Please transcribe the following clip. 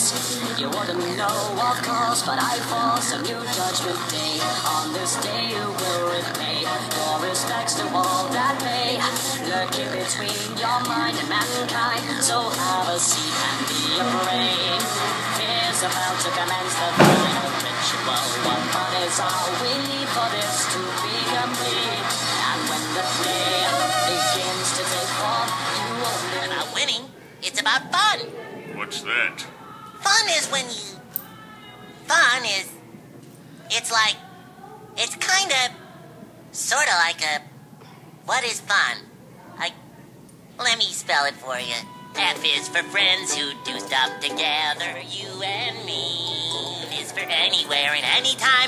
You wouldn't know, of course, but I force a new judgment day. On this day you will repay your respects to all that may lurking between your mind and mankind. So have a seat and be afraid. Here's about to commence the final ritual. What fun is all we need for this to be complete? And when the play begins to take form, you will know. About winning, it's about fun. What's that? Fun is when you... Fun is... It's like... It's kind of... Sort of like a... What is fun? Let me spell it for you. F is for friends who do stuff together. You and me. N is for anywhere and anytime.